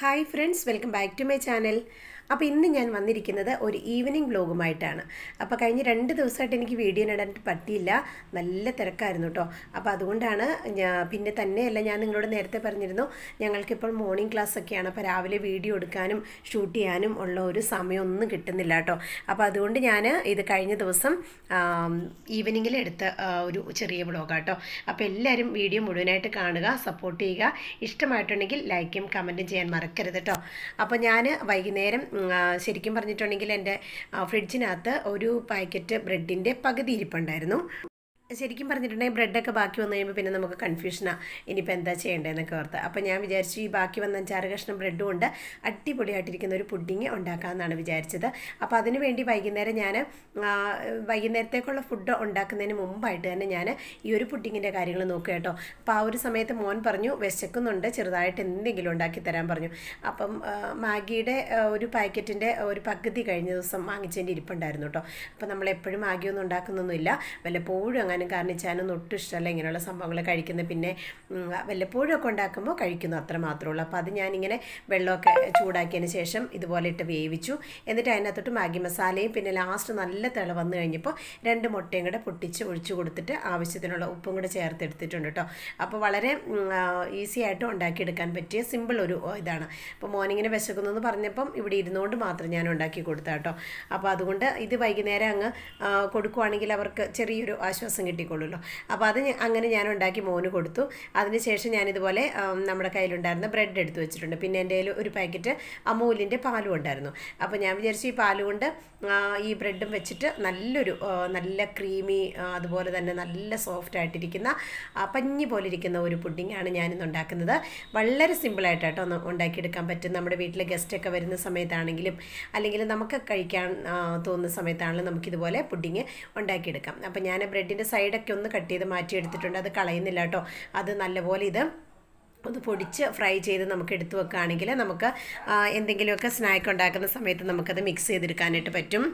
Hi friends, welcome back to my channel. അപ്പോൾ ഇന്ന് ഞാൻ വന്നിരിക്കുന്നത് ഒരു ഈവനിങ് വ്ലോഗുമായിട്ടാണ്. അപ്പോൾ കഴിഞ്ഞ 2 ദിവസമായിട്ട് എനിക്ക് വീഡിയോ ഇടാൻ പറ്റിയില്ല, നല്ല തിരക്കായിരുന്നു കേട്ടോ. അപ്പോൾ അതുകൊണ്ടാണ് പിന്നെ തന്നെയല്ല, ഞാൻ നിങ്ങളോട് നേരത്തെ പറഞ്ഞിരുന്നു ഞങ്ങൾക്കിപ്പോൾ മോർണിംഗ് ക്ലാസ് ഒക്കെയാണ്. അപ്പോൾ രാവിലെ വീഡിയോ എടുക്കാനും ഷൂട്ട് ചെയ്യാനും ഉള്ള ഒരു സമയമൊന്നും കിട്ടുന്നില്ല കേട്ടോ. അപ്പോൾ അതുകൊണ്ട് ഞാൻ ഇത് കഴിഞ്ഞ ദിവസം ഈവനിങ്ങിൽ എടുത്ത ഒരു ചെറിയ വ്ലോഗാട്ടോ. അപ്പോൾ എല്ലാവരും വീഡിയോ മുഴുവനായിട്ട് കാണുക, സപ്പോർട്ട് ചെയ്യുക. ഇഷ്ടമായിട്ടുണ്ടെങ്കിൽ ലൈക്കും കമൻറ്റും ചെയ്യാൻ മറക്കരുത് കേട്ടോ. അപ്പോൾ ഞാൻ വൈകുന്നേരം ശരിക്കും പറഞ്ഞിട്ടുണ്ടെങ്കിൽ എൻ്റെ ഫ്രിഡ്ജിനകത്ത് ഒരു പാക്കറ്റ് ബ്രെഡിൻ്റെ പകുതി ഇരിപ്പുണ്ടായിരുന്നു. ശരിക്കും പറഞ്ഞിട്ടുണ്ടെങ്കിൽ ബ്രെഡൊക്കെ ബാക്കി വന്നു കഴിയുമ്പോൾ പിന്നെ നമുക്ക് കൺഫ്യൂഷനാണ്, ഇനിയിപ്പോൾ എന്താ ചെയ്യേണ്ടതെന്നൊക്കെ ഓർത്ത്. അപ്പോൾ ഞാൻ വിചാരിച്ചു ഈ ബാക്കി വന്ന 5-6 കഷ്ണം ബ്രെഡും കൊണ്ട് അടിപൊളിയായിട്ടിരിക്കുന്ന ഒരു പുഡിങ് ഉണ്ടാക്കാമെന്നാണ് വിചാരിച്ചത്. അപ്പോൾ അതിന് വേണ്ടി വൈകുന്നേരം ഞാൻ വൈകുന്നേരത്തേക്കുള്ള ഫുഡ് ഉണ്ടാക്കുന്നതിന് മുമ്പായിട്ട് തന്നെ ഞാൻ ഈ ഒരു പുഡിങ്ങിൻ്റെ കാര്യങ്ങൾ നോക്കുക കേട്ടോ. അപ്പോൾ ആ ഒരു സമയത്ത് മോൻ പറഞ്ഞു വിശക്കുന്നുണ്ട്, ചെറുതായിട്ട് എന്തെങ്കിലും ഉണ്ടാക്കി തരാൻ പറഞ്ഞു. അപ്പം മാഗിയുടെ ഒരു പാക്കറ്റിൻ്റെ ഒരു പകുതി കഴിഞ്ഞ ദിവസം വാങ്ങിച്ചതിൻ്റെ ഇരിപ്പുണ്ടായിരുന്നു കേട്ടോ. അപ്പോൾ നമ്മളെപ്പോഴും മാഗിയൊന്നും ഉണ്ടാക്കുന്നൊന്നുമില്ല, വല്ലപ്പോഴും അങ്ങനെ കാരണിച്ചാനൊന്നും ഒട്ടും ഇഷ്ടമല്ല ഇങ്ങനെയുള്ള സംഭവങ്ങൾ കഴിക്കുന്നത്. പിന്നെ വല്ലപ്പോഴും ഒക്കെ ഉണ്ടാക്കുമ്പോൾ കഴിക്കുന്നു, അത്ര മാത്രമേ ഉള്ളൂ. അപ്പോൾ അത് ഞാനിങ്ങനെ വെള്ളമൊക്കെ ചൂടാക്കിയതിന് ശേഷം ഇതുപോലെ ഇട്ട് വേവിച്ചു. എന്നിട്ട് അതിനകത്തോട്ട് മാഗി മസാലയും പിന്നെ ലാസ്റ്റ് നല്ല തിള വന്നു കഴിഞ്ഞപ്പോൾ 2 മുട്ടയും കൂടെ പൊട്ടിച്ച് ഒഴിച്ചു കൊടുത്തിട്ട് ആവശ്യത്തിനുള്ള ഉപ്പും കൂടെ ചേർത്തെടുത്തിട്ടുണ്ട് കേട്ടോ. അപ്പോൾ വളരെ ഈസി ആയിട്ട് ഉണ്ടാക്കിയെടുക്കാൻ പറ്റിയ സിമ്പിൾ ഒരു ഇതാണ്. അപ്പോൾ മോർണിങ്ങിന് വിശക്കുന്നു എന്ന് പറഞ്ഞപ്പം ഇവിടെ ഇരുന്നുകൊണ്ട് മാത്രം ഞാൻ ഉണ്ടാക്കി കൊടുത്ത കേട്ടോ. അപ്പോൾ അതുകൊണ്ട് ഇത് വൈകുന്നേരം അങ്ങ് കൊടുക്കുവാണെങ്കിൽ അവർക്ക് ചെറിയൊരു ആശ്വാസം കിട്ടിക്കൊള്ളുമല്ലോ. അപ്പോൾ അത് അങ്ങനെ ഞാൻ ഉണ്ടാക്കി മോന് കൊടുത്തു. അതിനുശേഷം ഞാനിതുപോലെ നമ്മുടെ കയ്യിലുണ്ടായിരുന്ന ബ്രെഡ് എടുത്ത് വെച്ചിട്ടുണ്ട്. പിന്നെ എൻ്റെ കയ്യിൽ ഒരു പാക്കറ്റ് അമൂലിൻ്റെ പാലും ഉണ്ടായിരുന്നു. അപ്പോൾ ഞാൻ വിചാരിച്ചു ഈ പാലുകൊണ്ട് ഈ ബ്രെഡും വെച്ചിട്ട് നല്ല ക്രീമി, അതുപോലെ തന്നെ നല്ല സോഫ്റ്റ് ആയിട്ടിരിക്കുന്ന പഞ്ഞി പോലെ ഇരിക്കുന്ന ഒരു പുഡിങ്ങാണ് ഞാനിന്ന് ഉണ്ടാക്കുന്നത്. വളരെ സിമ്പിളായിട്ടാട്ടോ ഒന്ന് ഉണ്ടാക്കിയെടുക്കാൻ പറ്റും. നമ്മുടെ വീട്ടിലെ ഗസ്റ്റൊക്കെ വരുന്ന സമയത്താണെങ്കിലും അല്ലെങ്കിൽ നമുക്ക് കഴിക്കാൻ തോന്നുന്ന സമയത്താണെങ്കിലും നമുക്കിതുപോലെ പുഡിങ് ഉണ്ടാക്കിയെടുക്കാം. അപ്പോൾ ഞാൻ ബ്രെഡിൻ്റെ സൈഡൊക്കെ ഒന്ന് കട്ട് ചെയ്ത് മാറ്റിയെടുത്തിട്ടുണ്ട്, അത് കളയുന്നില്ല കേട്ടോ. അത് നല്ലപോലെ ഒന്ന് പൊടിച്ച് ഫ്രൈ ചെയ്ത് നമുക്ക് എടുത്തു വെക്കുകയാണെങ്കിൽ നമുക്ക് എന്തെങ്കിലുമൊക്കെ സ്നാക്ക് ഉണ്ടാക്കുന്ന സമയത്ത് നമുക്കത് മിക്സ് ചെയ്തെടുക്കാനായിട്ട് പറ്റും.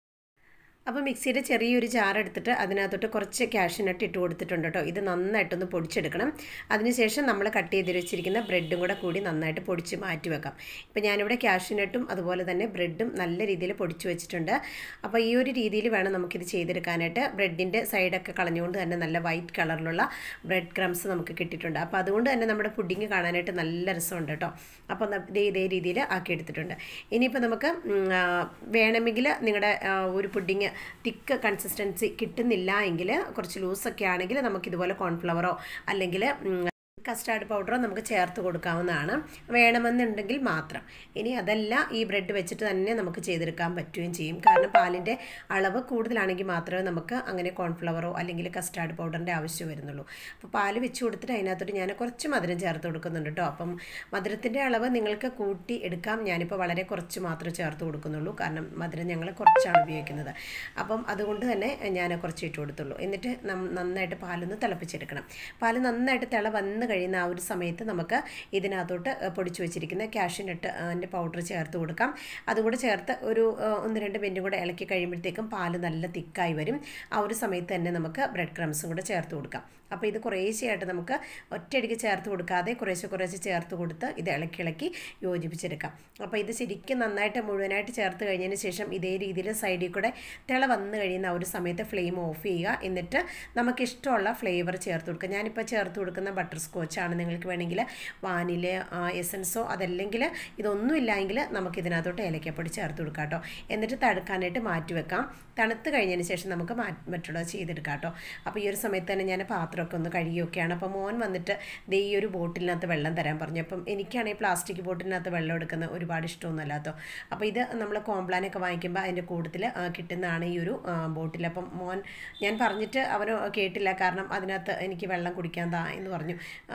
അപ്പോൾ മിക്സിയുടെ ചെറിയൊരു ജാർ എടുത്തിട്ട് അതിനകത്തോട്ട് കുറച്ച് കാഷ്യൂനട്ട് ഇട്ട് കൊടുത്തിട്ടുണ്ട് കേട്ടോ. ഇത് നന്നായിട്ടൊന്ന് പൊടിച്ചെടുക്കണം. അതിനുശേഷം നമ്മൾ കട്ട് ചെയ്ത് വെച്ചിരിക്കുന്ന ബ്രെഡും കൂടി നന്നായിട്ട് പൊടിച്ച് മാറ്റി വെക്കാം. ഇപ്പോൾ ഞാനിവിടെ കാഷ്യൂനട്ടും അതുപോലെ തന്നെ ബ്രെഡും നല്ല രീതിയിൽ പൊടിച്ച് വെച്ചിട്ടുണ്ട്. അപ്പോൾ ഈ ഒരു രീതിയിൽ വേണം നമുക്കിത് ചെയ്തെടുക്കാനായിട്ട്. ബ്രെഡിൻ്റെ സൈഡൊക്കെ കളഞ്ഞുകൊണ്ട് തന്നെ നല്ല വൈറ്റ് കളറിലുള്ള ബ്രെഡ് ക്രംസ് നമുക്ക് കിട്ടിയിട്ടുണ്ട്. അപ്പോൾ അതുകൊണ്ട് തന്നെ നമ്മുടെ പുഡിങ് കാണാനായിട്ട് നല്ല രസമുണ്ട് കേട്ടോ. അപ്പോൾ ഇതേ രീതിയിൽ ആക്കിയെടുത്തിട്ടുണ്ട്. ഇനിയിപ്പോൾ നമുക്ക് വേണമെങ്കിൽ നിങ്ങളുടെ ഒരു പുഡിങ് തിക്ക് കൺസിസ്റ്റൻസി കിട്ടുന്നില്ല എങ്കിൽ, കുറച്ച് ലൂസൊക്കെ ആണെങ്കിൽ നമുക്കിതുപോലെ കോൺഫ്ലവറോ അല്ലെങ്കിൽ കസ്റ്റാർഡ് പൗഡറോ നമുക്ക് ചേർത്ത് കൊടുക്കാവുന്നതാണ്, വേണമെന്നുണ്ടെങ്കിൽ മാത്രം. ഇനി അതല്ല, ഈ ബ്രെഡ് വെച്ചിട്ട് തന്നെ നമുക്ക് ചെയ്തെടുക്കാൻ പറ്റുകയും ചെയ്യും. കാരണം പാലിൻ്റെ അളവ് കൂടുതലാണെങ്കിൽ മാത്രമേ നമുക്ക് അങ്ങനെ കോൺഫ്ലവറോ അല്ലെങ്കിൽ കസ്റ്റാർഡ് പൗഡറിൻ്റെ ആവശ്യം വരുന്നുള്ളൂ. അപ്പോൾ പാല് വെച്ച് കൊടുത്തിട്ട് അതിനകത്തോട്ട് ഞാൻ കുറച്ച് മധുരം ചേർത്ത് കൊടുക്കുന്നുണ്ട് കേട്ടോ. അപ്പം മധുരത്തിൻ്റെ അളവ് നിങ്ങൾക്ക് കൂട്ടി എടുക്കാം. ഞാനിപ്പോൾ വളരെ കുറച്ച് മാത്രമേ ചേർത്ത് കൊടുക്കുന്നുള്ളൂ, കാരണം മധുരം ഞങ്ങൾ കുറച്ചാണ് ഉപയോഗിക്കുന്നത്. അപ്പം അതുകൊണ്ട് തന്നെ ഞാൻ കുറച്ച് ഇട്ട് കൊടുത്തുള്ളൂ. എന്നിട്ട് നന്നായിട്ട് പാലൊന്ന് തിളപ്പിച്ചെടുക്കണം. പാല് നന്നായിട്ട് വന്ന് കഴിയുന്ന ആ ഒരു സമയത്ത് നമുക്ക് ഇതിനകത്തോട്ട് പൊടിച്ചു വെച്ചിരിക്കുന്ന കാഷ്യൂനട്ട് അതിൻ്റെ പൗഡർ ചേർത്ത് കൊടുക്കാം. അതുകൂടെ ചേർത്ത് ഒരു 1-2 മിനിറ്റ് കൂടെ ഇളക്കി കഴിയുമ്പോഴത്തേക്കും പാല് നല്ല തിക്കായി വരും. ആ ഒരു സമയത്ത് തന്നെ നമുക്ക് ബ്രെഡ് ക്രംസും കൂടെ ചേർത്ത് കൊടുക്കാം. അപ്പോൾ ഇത് കുറേശ്ശെയായിട്ട് നമുക്ക് ഒറ്റയടിക്ക് ചേർത്ത് കൊടുക്കാതെ കുറേശ്ശെ ചേർത്ത് കൊടുത്ത് ഇത് ഇളക്കി യോജിപ്പിച്ചെടുക്കാം. അപ്പോൾ ഇത് ശരിക്കും നന്നായിട്ട് മുഴുവനായിട്ട് ചേർത്ത് കഴിഞ്ഞതിന് ശേഷം ഇതേ രീതിയിൽ സൈഡിൽ കൂടെ വന്ന് കഴിയുന്ന ആ ഒരു സമയത്ത് ഫ്ലെയിം ഓഫ് ചെയ്യുക. എന്നിട്ട് നമുക്കിഷ്ടമുള്ള ഫ്ലേവർ ചേർത്ത് കൊടുക്കുക. ഞാനിപ്പോൾ ചേർത്ത് കൊടുക്കുന്ന ബട്ടർ സ്കോച്ചാണ്. നിങ്ങൾക്ക് വേണമെങ്കിൽ വാനില എസൻസോ അതല്ലെങ്കിൽ ഇതൊന്നും ഇല്ലെങ്കിൽ നമുക്കിതിനകത്തോട്ട് ഏലക്കപ്പൊടി ചേർത്ത് കൊടുക്കാം കേട്ടോ. എന്നിട്ട് തണുക്കാനായിട്ട് മാറ്റി വെക്കാം. തണുത്ത് കഴിഞ്ഞതിന് ശേഷം നമുക്ക് മറ്റുള്ളത് ചെയ്തെടുക്കാം കേട്ടോ. അപ്പോൾ ഈ ഒരു സമയത്ത് തന്നെ ഞാൻ പാത്രമൊക്കെ ഒന്ന് കഴുകിയൊക്കെയാണ്. അപ്പോൾ മോൻ വന്നിട്ട് ഈ ഒരു ബോട്ടിലിനകത്ത് വെള്ളം തരാൻ പറഞ്ഞു. അപ്പം എനിക്കാണെങ്കിൽ പ്ലാസ്റ്റിക് ബോട്ടിലിനകത്ത് വെള്ളം എടുക്കുന്നത് ഒരുപാട് ഇഷ്ടമൊന്നുമല്ലാത്തോ. അപ്പോൾ ഇത് നമ്മൾ കോംപ്ലാനൊക്കെ വാങ്ങിക്കുമ്പോൾ അതിൻ്റെ കൂട്ടത്തിൽ കിട്ടുന്നതാണ് ഈ ഒരു ബോട്ടിൽ. അപ്പം മോൻ ഞാൻ പറഞ്ഞിട്ട് അവന് കേട്ടില്ല, കാരണം അതിനകത്ത് എനിക്ക് വെള്ളം കുടിക്കാൻ എന്ന് പറഞ്ഞു.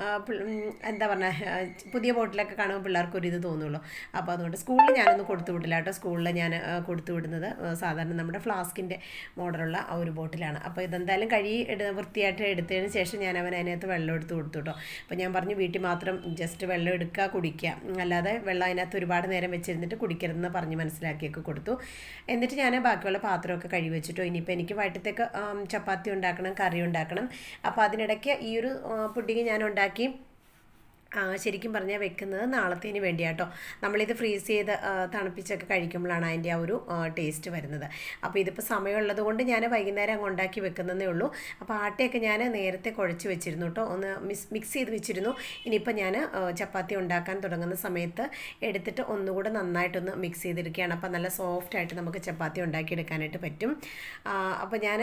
എന്താ പറഞ്ഞാൽ പുതിയ ബോട്ടിലൊക്കെ കാണുമ്പോൾ പിള്ളേർക്കൊരിത് തോന്നുള്ളൂ. അപ്പോൾ അതുകൊണ്ട് സ്കൂളിൽ ഞാനൊന്നും കൊടുത്തു വിടില്ല കേട്ടോ. സ്കൂളിൽ ഞാൻ കൊടുത്തു വിടുന്നത് സാധാരണ നമ്മുടെ ഫ്ലാസ്കിൻ്റെ മോഡലുള്ള ആ ഒരു ബോട്ടിലാണ്. അപ്പോൾ ഇതെന്തായാലും വൃത്തിയായിട്ട് എടുത്തതിന് ശേഷം ഞാൻ അതിനകത്ത് വെള്ളം എടുത്ത് കൊടുത്തു കേട്ടോ. അപ്പോൾ ഞാൻ പറഞ്ഞു വീട്ടിൽ മാത്രം ജസ്റ്റ് വെള്ളം എടുക്കുക, കുടിക്കുക, അല്ലാതെ വെള്ളം അതിനകത്ത് ഒരുപാട് നേരം വെച്ചിരുന്നിട്ട് കുടിക്കരുതെന്ന് പറഞ്ഞ് മനസ്സിലാക്കിയൊക്കെ കൊടുത്തു. എന്നിട്ട് ഞാൻ ബാക്കിയുള്ള പാത്രമൊക്കെ കഴുകി വെച്ചിട്ടോ. ഇനിയിപ്പോൾ എനിക്ക് വൈകിട്ടത്തേക്ക് ചപ്പാത്തി ഉണ്ടാക്കണം, കറി ഉണ്ടാക്കണം. അപ്പോൾ അതിനിടയ്ക്ക് ഈ ഒരു പുഡിങ് ഞാൻ ഉണ്ടാക്കി ശരിക്കും പറഞ്ഞാൽ വെക്കുന്നത് നാളത്തേന് വേണ്ടിയാട്ടോ. നമ്മളിത് ഫ്രീസ് ചെയ്ത് തണുപ്പിച്ചൊക്കെ കഴിക്കുമ്പോഴാണ് അതിൻ്റെ ആ ഒരു ടേസ്റ്റ് വരുന്നത്. അപ്പോൾ ഇതിപ്പോൾ സമയമുള്ളത് കൊണ്ട് ഞാൻ വൈകുന്നേരം അങ്ങ് ഉണ്ടാക്കി വെക്കുന്നതേ ഉള്ളൂ. അപ്പോൾ ആട്ടയൊക്കെ ഞാൻ നേരത്തെ കുഴച്ച് വെച്ചിരുന്നു കേട്ടോ, ഒന്ന് മിക്സ് ചെയ്ത് വെച്ചിരുന്നു. ഇനിയിപ്പോൾ ഞാൻ ചപ്പാത്തി ഉണ്ടാക്കാൻ തുടങ്ങുന്ന സമയത്ത് എടുത്തിട്ട് ഒന്നുകൂടെ നന്നായിട്ടൊന്ന് മിക്സ് ചെയ്തെടുക്കുകയാണ്. അപ്പോൾ നല്ല സോഫ്റ്റായിട്ട് നമുക്ക് ചപ്പാത്തി ഉണ്ടാക്കിയെടുക്കാനായിട്ട് പറ്റും. അപ്പോൾ ഞാൻ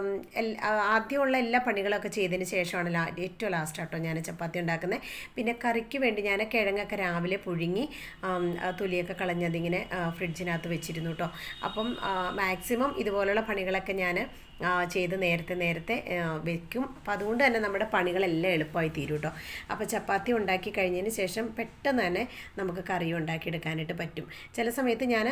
ആദ്യമുള്ള എല്ലാ പണികളൊക്കെ ചെയ്തതിന് ശേഷമാണ് ഏറ്റവും ലാസ്റ്റ് ആട്ടോ ഞാൻ ചപ്പാത്തി ഉണ്ടാക്കുന്നത്. പിന്നെ കറിക്ക് വേണ്ടി ഞാൻ കിഴങ്ങൊക്കെ രാവിലെ പുഴുങ്ങി തൊലിയൊക്കെ കളഞ്ഞതിങ്ങനെ ഫ്രിഡ്ജിനകത്ത് വെച്ചിരുന്നു കേട്ടോ. അപ്പം മാക്സിമം ഇതുപോലുള്ള പണികളൊക്കെ ഞാൻ ചെയ്ത് നേരത്തെ വെക്കും. അപ്പം അതുകൊണ്ട് തന്നെ നമ്മുടെ പണികളെല്ലാം എളുപ്പമായി തീരും കേട്ടോ. അപ്പോൾ ചപ്പാത്തി ഉണ്ടാക്കി കഴിഞ്ഞതിന് ശേഷം പെട്ടെന്ന് തന്നെ നമുക്ക് കറി ഉണ്ടാക്കിയെടുക്കാനായിട്ട് പറ്റും. ചില സമയത്ത് ഞാൻ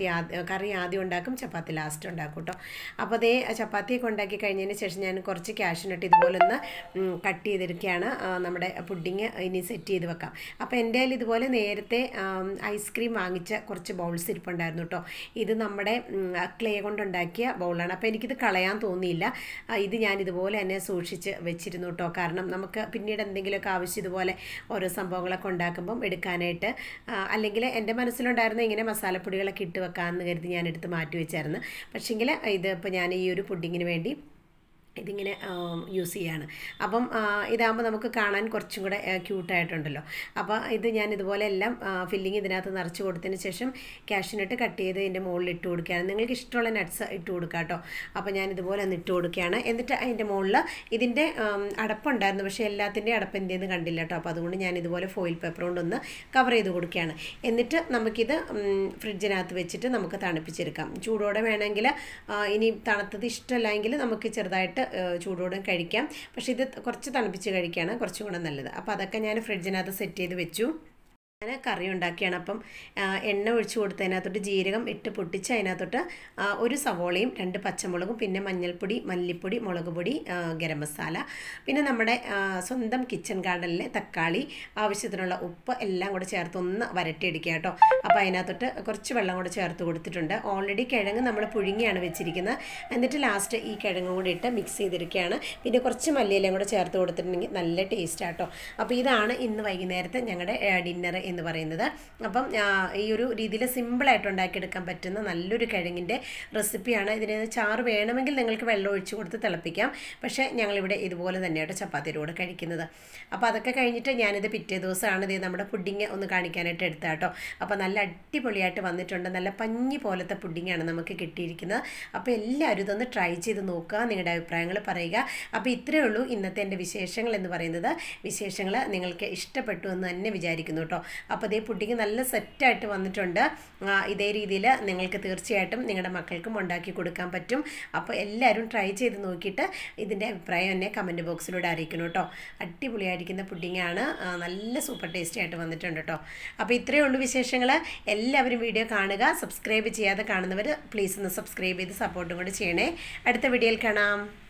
കറി ആദ്യം ഉണ്ടാക്കും, ചപ്പാത്തി ലാസ്റ്റ് ഉണ്ടാക്കും കേട്ടോ. അപ്പോൾ അതേ ചപ്പാത്തിയൊക്കെ ഉണ്ടാക്കി കഴിഞ്ഞതിന് ശേഷം ഞാൻ കുറച്ച് കാഷ്യൂനട്ട് ഇതുപോലെ ഒന്ന് കട്ട് ചെയ്തെടുക്കുകയാണ്. നമ്മുടെ പുഡിങ് ഇനി സെറ്റ് ചെയ്ത് വെക്കാം. അപ്പോൾ എൻ്റെ കയ്യിൽ ഇതുപോലെ നേരത്തെ ഐസ്ക്രീം വാങ്ങിച്ച കുറച്ച് ബൗൾസ് ഇരിപ്പുണ്ടായിരുന്നു കേട്ടോ. ഇത് നമ്മുടെ ക്ലേ കൊണ്ടുണ്ടാക്കിയ ബൗളാണ്. അപ്പോൾ എനിക്കിത് കളയാൻ തോന്നിയില്ല. ഇത് ഞാൻ ഇതുപോലെ തന്നെ സൂക്ഷിച്ച് വെച്ചിരുന്നു കേട്ടോ. കാരണം നമുക്ക് പിന്നീട് എന്തെങ്കിലുമൊക്കെ ആവശ്യം ഇതുപോലെ ഓരോ സംഭവങ്ങളൊക്കെ ഉണ്ടാക്കുമ്പം എടുക്കാനായിട്ട്, അല്ലെങ്കിൽ എൻ്റെ മനസ്സിലുണ്ടായിരുന്ന ഇങ്ങനെ മസാലപ്പൊടികളൊക്കെ ഇട്ട് വെക്കാമെന്ന് കരുതി ഞാൻ എടുത്ത് മാറ്റി വെച്ചായിരുന്നു. പക്ഷേങ്കിൽ ഇത് ഇപ്പോൾ ഞാൻ ഈ ഒരു പുഡിങ്ങിന് വേണ്ടി ഇതിങ്ങനെ യൂസ് ചെയ്യാണ്. അപ്പം ഇതാകുമ്പോൾ നമുക്ക് കാണാൻ കുറച്ചും കൂടെ ക്യൂട്ടായിട്ടുണ്ടല്ലോ. അപ്പോൾ ഇത് ഞാൻ ഇതുപോലെ എല്ലാം ഫില്ലിങ് ഇതിനകത്ത് നിറച്ച് കൊടുത്തതിന് ശേഷം കാഷ്യൂനട്ട് കട്ട് ചെയ്ത് ഇതിൻ്റെ മുകളിൽ ഇട്ട് കൊടുക്കുകയാണ്. നിങ്ങൾക്ക് ഇഷ്ടമുള്ള നട്ട്സ് ഇട്ട് കൊടുക്കുക കേട്ടോ. അപ്പോൾ ഞാൻ ഇതുപോലെ ഒന്ന് ഇട്ട് കൊടുക്കുകയാണ്. എന്നിട്ട് അതിൻ്റെ മുകളിൽ ഇതിൻ്റെ അടപ്പുണ്ടായിരുന്നു, പക്ഷേ എല്ലാത്തിൻ്റെയും അടപ്പ് എന്തെന്ന് കണ്ടില്ല കേട്ടോ. അപ്പോൾ അതുകൊണ്ട് ഞാൻ ഇതുപോലെ ഫോയിൽ പേപ്പർ കൊണ്ടൊന്ന് കവർ ചെയ്ത് കൊടുക്കുകയാണ്. എന്നിട്ട് നമുക്കിത് ഫ്രിഡ്ജിനകത്ത് വെച്ചിട്ട് നമുക്ക് തണുപ്പിച്ചെടുക്കാം. ചൂടോടെ വേണമെങ്കിൽ, ഇനി തണുത്തത് ഇഷ്ടമല്ല എങ്കിൽ നമുക്ക് ചെറുതായിട്ട് ചൂടോടെ കഴിക്കാം. പക്ഷേ ഇത് കുറച്ച് തണുപ്പിച്ച് കഴിക്കുകയാണ് കുറച്ചും കൂടെ നല്ലത്. അപ്പോൾ അതൊക്കെ ഞാൻ ഫ്രിഡ്ജിനകത്ത് സെറ്റ് ചെയ്ത് വെച്ചു. ഞാൻ കറി ഉണ്ടാക്കിയാണ്. അപ്പം എണ്ണ ഒഴിച്ച് കൊടുത്ത് അതിനകത്തോട്ട് ജീരകം ഇട്ട് പൊട്ടിച്ച് അതിനകത്തോട്ട് ഒരു സവോളയും 2 പച്ചമുളകും പിന്നെ മഞ്ഞൾപ്പൊടി, മല്ലിപ്പൊടി, മുളക് പൊടി, ഗരം മസാല, പിന്നെ നമ്മുടെ സ്വന്തം കിച്ചൺ ഗാർഡനിലെ തക്കാളി, ആവശ്യത്തിനുള്ള ഉപ്പ് എല്ലാം കൂടെ ചേർത്ത് ഒന്ന് വരട്ടിയെടുക്കുക കേട്ടോ. അപ്പോൾ അതിനകത്തോട്ട് കുറച്ച് വെള്ളം കൂടെ ചേർത്ത് കൊടുത്തിട്ടുണ്ട്. ഓൾറെഡി കിഴങ്ങ് നമ്മൾ പുഴുങ്ങിയാണ് വെച്ചിരിക്കുന്നത്. എന്നിട്ട് ലാസ്റ്റ് ഈ കിഴങ്ങും കൂടി ഇട്ട് മിക്സ് ചെയ്തിരിക്കുകയാണ്. പിന്നെ കുറച്ച് മല്ലിയിലയും കൂടെ ചേർത്ത് കൊടുത്തിട്ടുണ്ടെങ്കിൽ നല്ല ടേസ്റ്റ് ആട്ടോ. അപ്പോൾ ഇതാണ് ഇന്ന് വൈകുന്നേരത്തെ ഞങ്ങളുടെ ഡിന്നർ എന്ന് പറയുന്നത്. അപ്പം ഈ ഒരു രീതിയിൽ സിമ്പിളായിട്ട് ഉണ്ടാക്കിയെടുക്കാൻ പറ്റുന്ന നല്ലൊരു കിഴങ്ങിൻ്റെ റെസിപ്പിയാണ്. ഇതിന് ചാറ് വേണമെങ്കിൽ നിങ്ങൾക്ക് വെള്ളം ഒഴിച്ച് കൊടുത്ത് തിളപ്പിക്കാം. പക്ഷേ ഞങ്ങളിവിടെ ഇതുപോലെ തന്നെയായിട്ട് ചപ്പാത്തിയുടെ കൂടെ കഴിക്കുന്നത്. അപ്പോൾ അതൊക്കെ കഴിഞ്ഞിട്ട് ഞാനിത് പിറ്റേ ദിവസമാണ് ഇത് നമ്മുടെ പുഡിങ് ഒന്ന് കാണിക്കാനായിട്ട് എടുത്ത കേട്ടോ. അപ്പോൾ നല്ല അടിപൊളിയായിട്ട് വന്നിട്ടുണ്ട്. നല്ല പഞ്ഞി പോലത്തെ പുഡിങ്ങാണ് നമുക്ക് കിട്ടിയിരിക്കുന്നത്. അപ്പോൾ എല്ലാവരും ഇതൊന്ന് ട്രൈ ചെയ്ത് നോക്കുക, നിങ്ങളുടെ അഭിപ്രായങ്ങൾ പറയുക. അപ്പോൾ ഇത്രയേ ഉള്ളൂ ഇന്നത്തെ എൻ്റെ വിശേഷങ്ങൾ എന്ന് പറയുന്നത്. വിശേഷങ്ങൾ നിങ്ങൾക്ക് ഇഷ്ടപ്പെട്ടു എന്ന് തന്നെ വിചാരിക്കുന്നു കേട്ടോ. അപ്പോൾ അതേ പുഡിങ് നല്ല സെറ്റായിട്ട് വന്നിട്ടുണ്ട്. ഇതേ രീതിയിൽ നിങ്ങൾക്ക് തീർച്ചയായിട്ടും നിങ്ങളുടെ മക്കൾക്കും ഉണ്ടാക്കി കൊടുക്കാൻ പറ്റും. അപ്പോൾ എല്ലാവരും ട്രൈ ചെയ്ത് നോക്കിയിട്ട് ഇതിൻ്റെ അഭിപ്രായം എന്നെ കമൻറ്റ് ബോക്സിലൂടെ അറിയിക്കണം കേട്ടോ. അടിപൊളിയായിരിക്കുന്ന പുഡിങ്ങാണ്, നല്ല സൂപ്പർ ടേസ്റ്റി ആയിട്ട് വന്നിട്ടുണ്ട് കേട്ടോ. അപ്പോൾ ഇത്രയേ ഉള്ളൂ വിശേഷങ്ങൾ. എല്ലാവരും വീഡിയോ കാണുക. സബ്സ്ക്രൈബ് ചെയ്യാതെ കാണുന്നവർ പ്ലീസ് ഒന്ന് സബ്സ്ക്രൈബ് ചെയ്ത് സപ്പോർട്ടും കൂടി ചെയ്യണേ. അടുത്ത വീഡിയോയിൽ കാണാം.